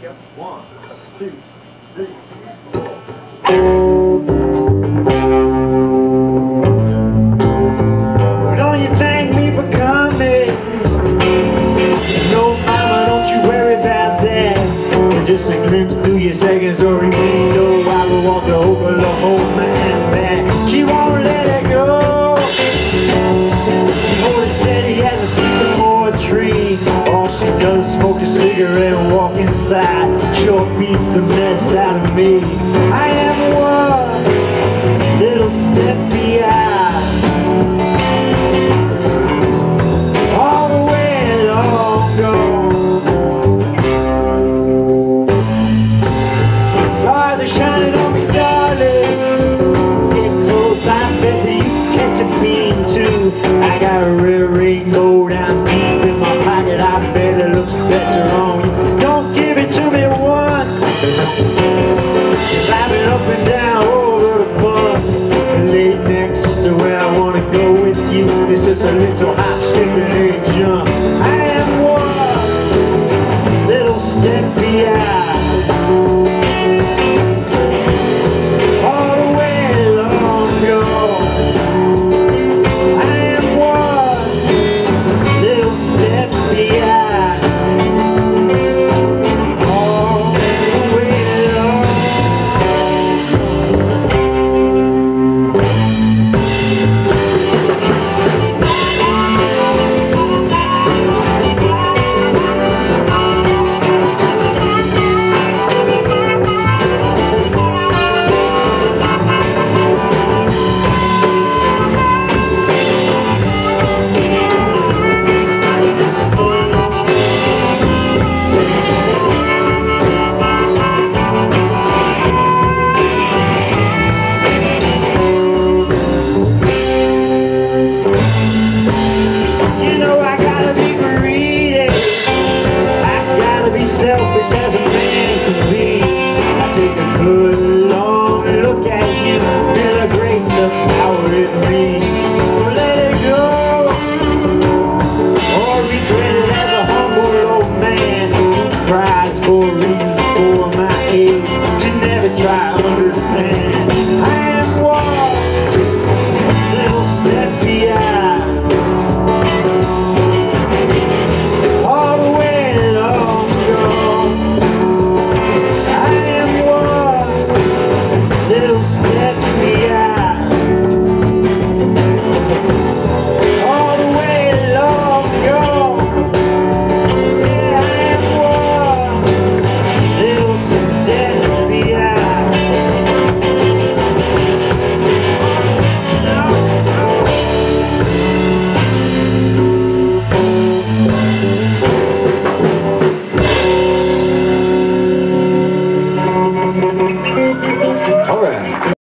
Yep. 1, 2, 3, 4. Well, don't you thank me for coming? No, mama, don't you worry about that. Just a glimpse through your second story window. I will walk over the whole man back. She won't let it go. Hold it steady as a sycamore tree. All she does is smoke a cigarette and walk inside. Sure beats the mess out of me. I am one little step behind. All the way long gone. Stars are shining on me, darling. Get close, I bet that you can catch a beam too. I got a real rainbow down deep in my pocket. I bet it looks better on you. Don't give it to me once. Climbing up and down over the bump. Lay next to where I wanna go with you. It's just a little hop, skip, and a jump. I am one little step behind. All the way long gone. I am one little step behind. All the way long. Selfish as a man can be. I take a good long look at you, feel a great power in me. So let it go, or regret it as a humble old man who cries for a reason.